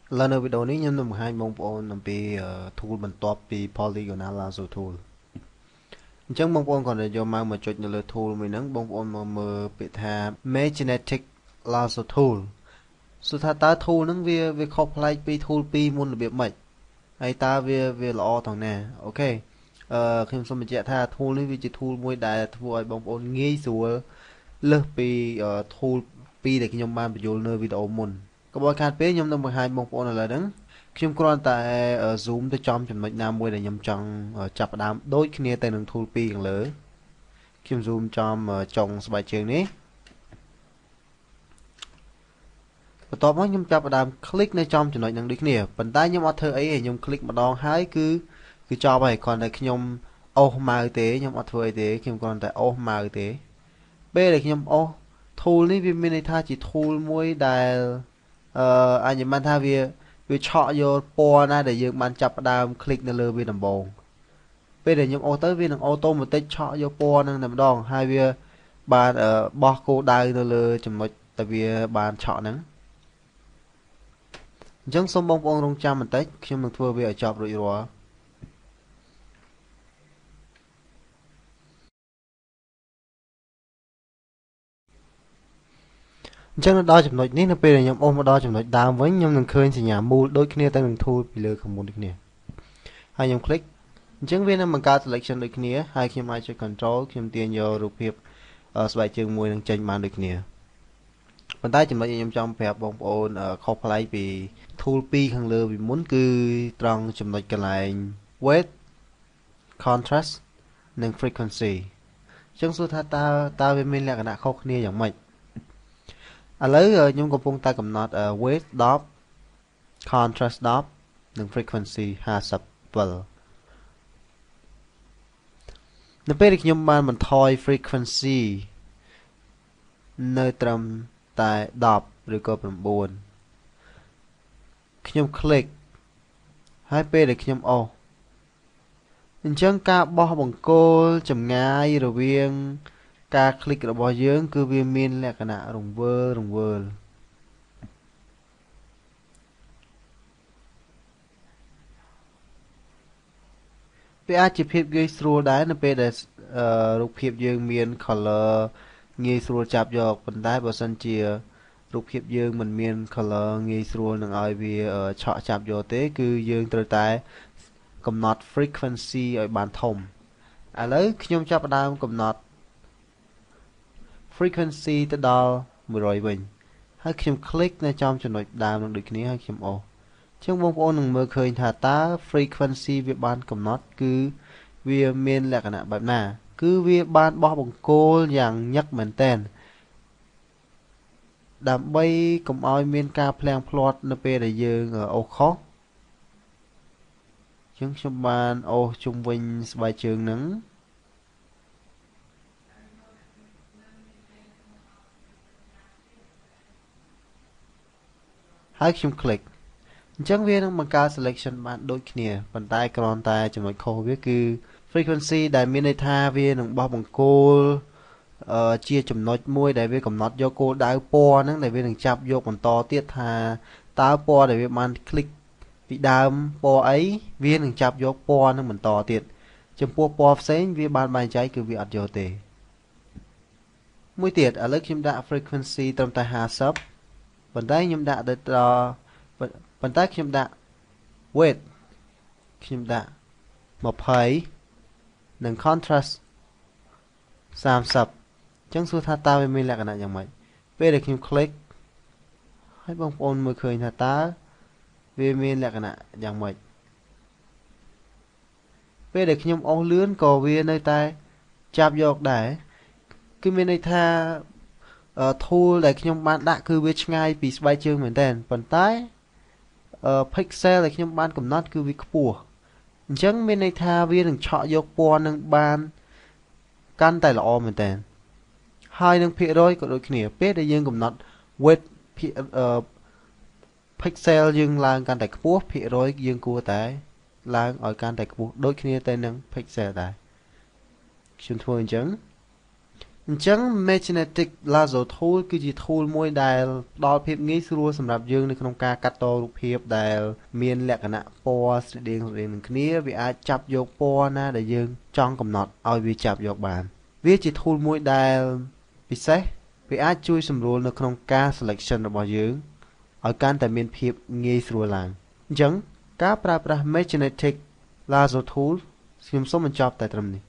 lần ở video này nhằm hai mong bọn nằm bị tool bằng top bị polygonal lasso tool chẳng mong bọn còn để cho mang mà chọn như tool mình nắng mong bọn mà bị thà magnetic lasso toolสุดท้ายตาทูนั่งเวียคอพลายปีทูปีมุนระเบียบใหม่ไอตาเวียละอตองแน่โอเคคือสมมติถ้าทูนี่วิจิทูมวยได้ทูไอบองโอนงี้สัวเลิกปีทูปีเด็กยมบานไปโยนเนอร์วิดีโอมุนก็บอกการเป๊ยยมต้องไปหายบองโอนอะไรดังคิมกรอนแต่ซูมจะจอมจำนวนนามมวยแต่ยมจังจับดามโดยขี้เนี่ยแต่หนึ่งทูปีอย่างเลยคิมซูมจอมจงสบายเชิงนี้បន្ទាប់មកខ្ញុំចាប់ផ្ដើមคลิกនៅចំចំណុចហ្នឹងដូចគ្នាប៉ុន្តែខ្ញុំអត់ធ្វើអីទេខ្ញុំคลิកម្ដងហើយគឺចប់ហើយគ្រាន់តែខ្ញុំអូសម៉ៅទេខ្ញុំអត់ធ្វើអីទេខ្ញុំគ្រាន់តែអូសម៉ៅទេពេលដែលខ្ញុំអូស tool នេះវាមានន័យថាជា tool មួយដែលអញ្ញបានថាវាឆក់យកពណ៌ណាដែលយើងបានចាប់ផ្ដើមคลิกនៅលើវាដំបូងពេលដែលខ្ញុំអូសទៅវានឹងអូតូម៉ាទិកឆក់យកពណ៌ហ្នឹងតែម្ដងហើយវាបានបោះគោលដៅនៅលើចំណុចដែលវាបានឆក់ហ្នឹងអញ្ចឹងសូមបងប្អូនរងចាំបន្តិចខ្ញុំនឹងធ្វើវាឲ្យចប់រួចរាល់អញ្ចឹងដល់ចំណុចនេះនៅពេលដែលខ្ញុំអូសមកដល់ចំណុចដើមវិញខ្ញុំនឹងឃើញសញ្ញាមូលដូចគ្នាទៅនឹង tool ពីលើខាងមុនដូចគ្នាហើយខ្ញុំคลิกអញ្ចឹងវានឹងបង្កើត selection ដូចគ្នាហើយខ្ញុំអាចចុច control ខ្ញុំទាញយករូបភាពស្បែកជើងមួយនឹងចេញបានដូចគ្នាប៉ុន្តែចំណុចដែលខ្ញុំចង់ប្រាប់បងប្អូនខុសប្លែកពី tool 2ខាងលើពីមុនគឺត្រង់ចំណុចកន្លែង weight contrast និង frequency អញ្ចឹងសួរថាតើវាមានលក្ខណៈខុសគ្នាយ៉ាងម៉េចឥឡូវខ្ញុំកំពុងតែកំណត់ weight 10 contrast 10និង frequency 57នៅពេលដែលខ្ញុំបានបន្ថយ frequency នៅត្រឹមតែ10ឬក៏9ខ្ញុំคลิกហើយពេលដែលខ្ញុំអូសអញ្ចឹងការបោះបង្គោលចម្ងាយរវាងការคลิกរបស់យើងគឺវាមានលក្ខណៈរង្វើលវាអាចជាភាពងាយស្រួលដែរនៅពេលដែលរូបភាពយើងមាន color ងាយស្រួលចាប់យកប៉ុន្តែបើសិនជារូបភាពយើងមិនមាន color ងាយស្រួលនឹងឲ្យវាឆក់ចាប់យកទេគឺយើងត្រូវតែកំណត់ frequency ឲ្យបានធំឥឡូវខ្ញុំចាប់ផ្ដើមកំណត់ frequency ទៅដល់100វិញហើយខ្ញុំคลิกនៅចំចំណុចដើមនឹងដូចគ្នាហើយខ្ញុំអូសអញ្ចឹងបងប្អូននឹងមើលឃើញថាតើ frequency វាបានកំណត់គឺវាមានលក្ខណៈបែបណាគឺវាបានបោះបង្គោលយ៉ាងញឹកមែនទែនដើម្បីកុំឲ្យមានការភ្លៀងភ្លាត់នៅពេលដែលយើងអូសខុសអញ្ចឹងខ្ញុំបានអូសជុំវិញស្បែកជើងហ្នឹងហើយខ្ញុំคลิกអញ្ចឹងវានឹងបង្កើត selection បានដូចគ្នាប៉ុន្តែគ្រាន់តែចំណុចខុសវាគឺ frequency ដែលមានន័យថាវានឹងបោះបង្គោលជាចំណុចមួយដែលវាកំណត់យកគោលដៅពណ៌ហ្នឹងដែលវានឹងចាប់យកបន្តទៀតថាតើពណ៌ដែលវាបានคลิกពីដើមពណ៌អីវានឹងចាប់យកពណ៌ហ្នឹងបន្តទៀតចំពោះពណ៌ផ្សេងវាបានបែងចែកគឺវាអត់យកទេមួយទៀតឥឡូវខ្ញុំដាក់ frequency ត្រឹមតែ50ប៉ុន្តែខ្ញុំដាក់ប៉ុន្តែខ្ញុំដាក់ weight ខ្ញុំដាក់20និង contrast 30អញ្ចឹងសួរថាតើវាមានលក្ខណៈយ៉ាងម៉េចពេលដែលខ្ញុំ click ហើយបងប្អូនមើលឃើញថាតើវាមានលក្ខណៈយ៉ាងម៉េចពេលដែលខ្ញុំអូសលឿនក៏វានៅតែចាប់យកដែរគឺមានន័យថា tool ដែលខ្ញុំបានដាក់គឺវាឆ្ងាយពីស្បែកជើងមែនតើប៉ុន្តែ pixel ដែលខ្ញុំបានកំណត់គឺវាខ្ពស់អញ្ចឹងមានន័យថាវានឹងឆក់យកពណ៌នឹងបានកាន់តែល្អមែនតើហើយនឹងភាគរយក៏ដូចគ្នាពេលដែលយើងកំណត់ weight pixel យើងឡើងកាន់តែខ្ពស់ភាគរយយើងគួរតែឡើងឲ្យកាន់តែខ្ពស់ដូចគ្នាទៅនឹង pixel ដែរខ្ញុំធ្វើអញ្ចឹងអញ្ចឹង Magnetic Lasso Tool គឺជា tool មួយដែលផ្ដល់ភាពងាយស្រួលសម្រាប់យើងនៅក្នុងការកាត់តរូបភាពដែលមានលក្ខណៈពណ៌ស្រដៀងនឹងគ្នាវាអាចចាប់យកពណ៌ណាដែលយើងចង់កំណត់ឲ្យវាចាប់យកបានវាជា tool មួយដែលពិសេសវាអាចជួយសម្រួលនៅក្នុងការ selection របស់យើងឲ្យកាន់តែមានភាពងាយស្រួលឡើងអញ្ចឹងការប្រើប្រាស់ Magnetic Lasso Tool ខ្ញុំសូមបញ្ចប់តែត្រឹមនេះ